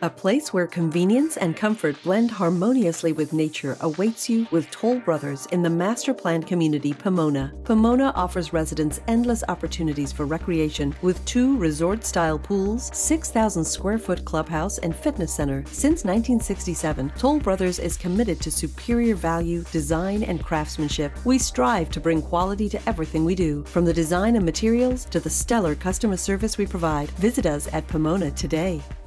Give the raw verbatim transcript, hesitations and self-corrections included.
A place where convenience and comfort blend harmoniously with nature awaits you with Toll Brothers in the master-planned community Pomona. Pomona offers residents endless opportunities for recreation with two resort-style pools, six thousand square foot clubhouse, and fitness center. Since nineteen sixty-seven, Toll Brothers is committed to superior value, design, and craftsmanship. We strive to bring quality to everything we do, from the design and materials to the stellar customer service we provide. Visit us at Pomona today.